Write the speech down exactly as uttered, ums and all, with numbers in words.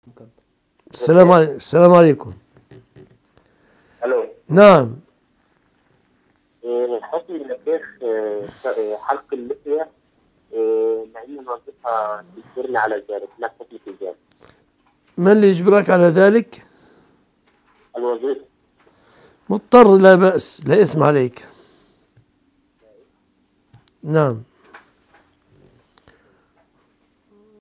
السلام عليكم. السلام عليكم. الو. نعم. إيه، حكم يا شيخ إيه، حلق اللحية إيه، لأن الوظيفة تجبرني على ذلك، لا حكم في ذلك. من اللي يجبرك على ذلك؟ الوظيفة. مضطر، لا بأس، لا إثم عليك. نعم.